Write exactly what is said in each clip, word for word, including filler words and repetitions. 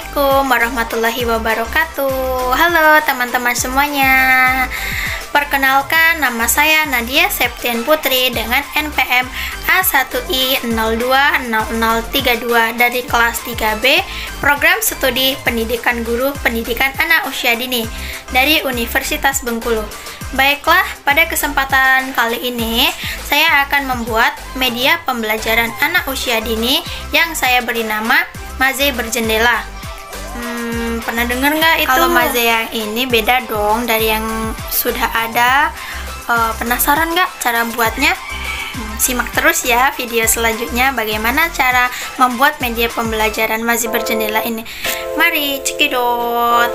Assalamualaikum warahmatullahi wabarakatuh. Halo teman-teman semuanya. Perkenalkan, nama saya Nadia Septian Putri dengan N P M A satu I nol dua nol nol tiga dua dari kelas tiga B Program Studi Pendidikan Guru Pendidikan Anak Usia Dini dari Universitas Bengkulu. Baiklah, pada kesempatan kali ini saya akan membuat media pembelajaran anak usia dini yang saya beri nama Maze Berjendela. Hmm, pernah dengar nggak itu? Kalau Maze yang ini beda dong dari yang sudah ada. Uh, penasaran nggak cara buatnya? Hmm, simak terus ya video selanjutnya bagaimana cara membuat media pembelajaran Maze Berjendela ini. Mari cekidot.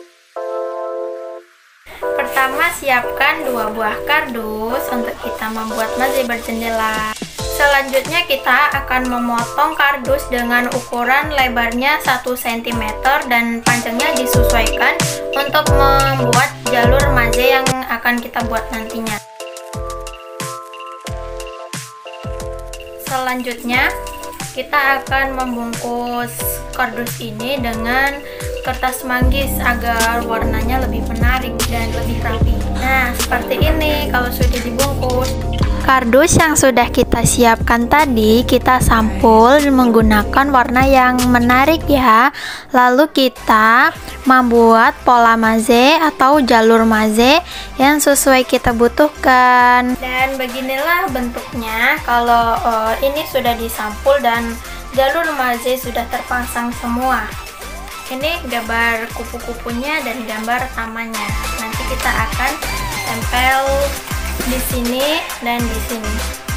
Pertama, siapkan dua buah kardus untuk kita membuat Maze Berjendela. Selanjutnya kita akan memotong kardus dengan ukuran lebarnya satu sentimeter dan panjangnya disesuaikan untuk membuat jalur maze yang akan kita buat nantinya. Selanjutnya kita akan membungkus kardus ini dengan kertas manggis agar warnanya lebih menarik dan lebih rapi. Nah, seperti ini kalau sudah dibungkus. Kardus yang sudah kita siapkan tadi kita sampul menggunakan warna yang menarik ya. Lalu kita membuat pola maze atau jalur maze yang sesuai kita butuhkan. Dan beginilah bentuknya kalau uh, ini sudah disampul dan jalur maze sudah terpasang semua. Ini gambar kupu-kupunya dan gambar tamannya. Nanti kita akan tempel di sini dan di sini.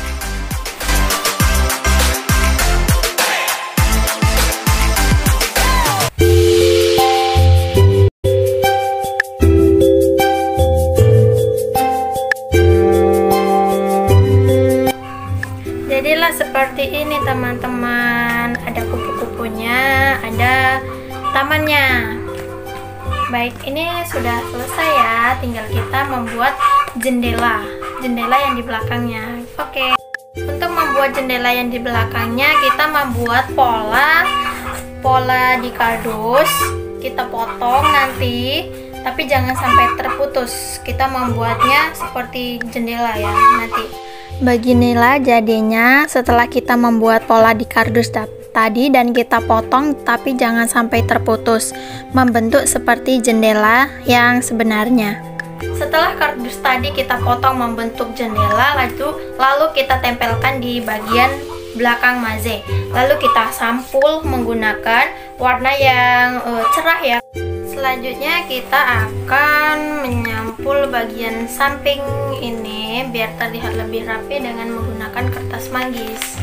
Jadilah seperti ini teman-teman. Ada kupu-kupunya, ada tamannya. Baik, ini sudah selesai ya. Tinggal kita membuat jendela jendela yang di belakangnya. Oke, untuk membuat jendela yang di belakangnya kita membuat pola pola di kardus. Kita potong nanti, tapi jangan sampai terputus. Kita membuatnya seperti jendela ya nanti. Beginilah jadinya setelah kita membuat pola di kardus tadi dan kita potong, tapi jangan sampai terputus, membentuk seperti jendela yang sebenarnya. Setelah kardus tadi kita potong membentuk jendela, lalu lalu kita tempelkan di bagian belakang maze. Lalu kita sampul menggunakan warna yang uh, cerah ya. Selanjutnya kita akan menyampul bagian samping ini biar terlihat lebih rapi dengan menggunakan kertas manggis.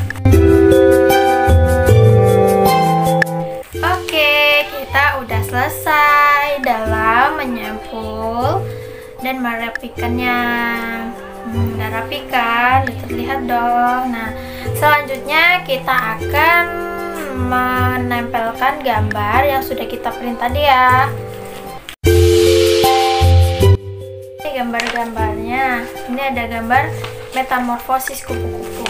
Oke, kita udah selesai dalam menyampul dan merapikannya. Hmm, udah rapi kan? Terlihat dong. Nah, selanjutnya kita akan menempelkan gambar yang sudah kita print tadi ya. Ini gambar-gambarnya. Ini ada gambar metamorfosis kupu-kupu.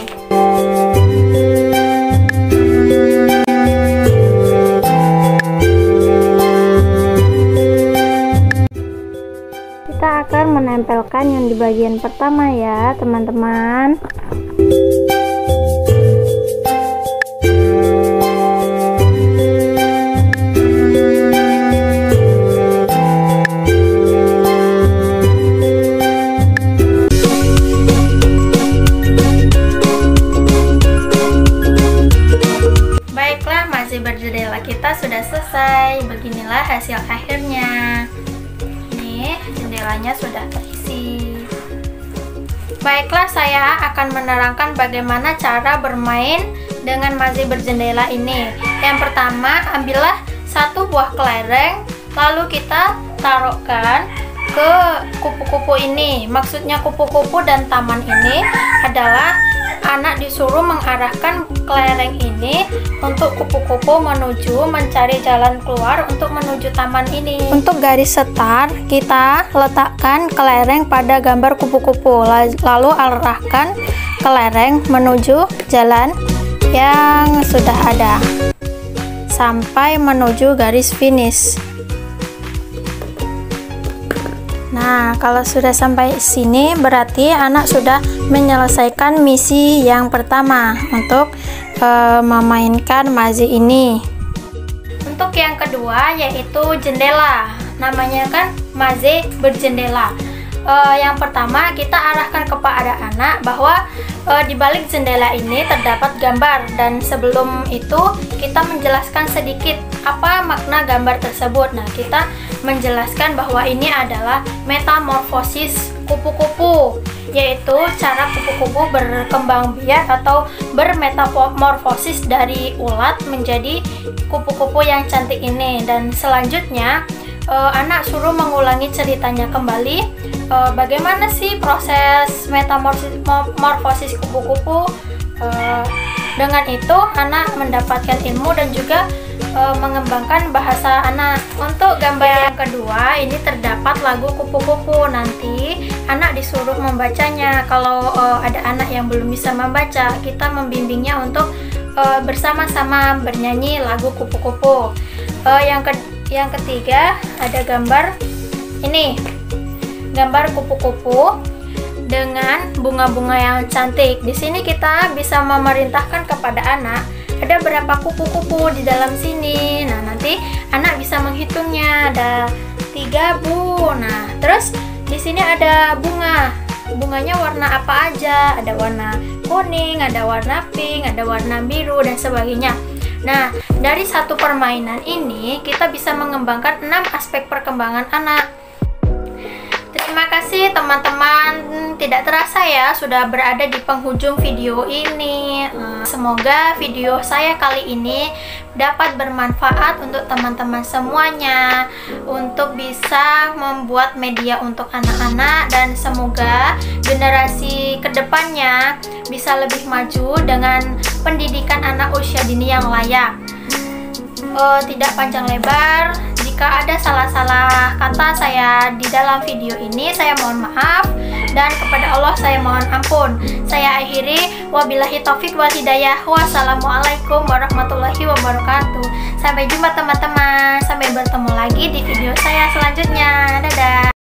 Kita akan menempelkan yang di bagian pertama ya teman-teman. Baiklah, Maze Berjendela kita sudah selesai. Beginilah hasil akhirnya. Jendelanya sudah terisi. Baiklah, saya akan menerangkan bagaimana cara bermain dengan Maze Berjendela ini. Yang pertama, ambillah satu buah kelereng, lalu kita taruhkan ke kupu-kupu ini. Maksudnya kupu-kupu dan taman ini adalah anak disuruh mengarahkan kelereng ini untuk kupu-kupu menuju mencari jalan keluar untuk menuju taman ini. Untuk garis start, kita letakkan kelereng pada gambar kupu-kupu, lalu arahkan kelereng menuju jalan yang sudah ada. sampai menuju garis finish. Nah, kalau sudah sampai sini berarti anak sudah menyelesaikan misi yang pertama untuk e, memainkan mazi ini. Untuk yang kedua yaitu jendela. Namanya kan mazi berjendela. E, yang pertama kita arahkan kepada anak bahwa e, di balik jendela ini terdapat gambar, dan sebelum itu kita menjelaskan sedikit apa makna gambar tersebut. Nah, kita menjelaskan bahwa ini adalah metamorfosis kupu-kupu, yaitu cara kupu-kupu berkembang biak atau bermetamorfosis dari ulat menjadi kupu-kupu yang cantik ini. Dan selanjutnya eh, anak suruh mengulangi ceritanya kembali, eh, bagaimana sih proses metamorfosis kupu-kupu. eh, dengan itu anak mendapatkan ilmu dan juga e, mengembangkan bahasa anak. Untuk gambar yang kedua ini terdapat lagu kupu-kupu. Nanti anak disuruh membacanya. Kalau e, ada anak yang belum bisa membaca, kita membimbingnya untuk e, bersama-sama bernyanyi lagu kupu-kupu. E, yang ke yang ketiga ada gambar ini, gambar kupu-kupu dengan bunga-bunga yang cantik. Di sini kita bisa memerintahkan kepada anak ada berapa kupu-kupu di dalam sini. Nah, nanti anak bisa menghitungnya. Ada tiga, Bu. Nah, terus di sini ada bunga. Bunganya warna apa aja? Ada warna kuning, ada warna pink, ada warna biru, dan sebagainya. Nah, dari satu permainan ini kita bisa mengembangkan enam aspek perkembangan anak. Terima kasih teman-teman, tidak terasa ya sudah berada di penghujung video ini. Semoga video saya kali ini dapat bermanfaat untuk teman-teman semuanya, untuk bisa membuat media untuk anak-anak, dan semoga generasi kedepannya bisa lebih maju dengan pendidikan anak usia dini yang layak. Uh, tidak panjang lebar, jika ada salah-salah kata saya di dalam video ini, saya mohon maaf, dan kepada Allah saya mohon ampun. Saya akhiri, wabillahi taufik wal hidayah. Wassalamualaikum warahmatullahi wabarakatuh. Sampai jumpa teman-teman, sampai bertemu lagi di video saya selanjutnya. Dadah.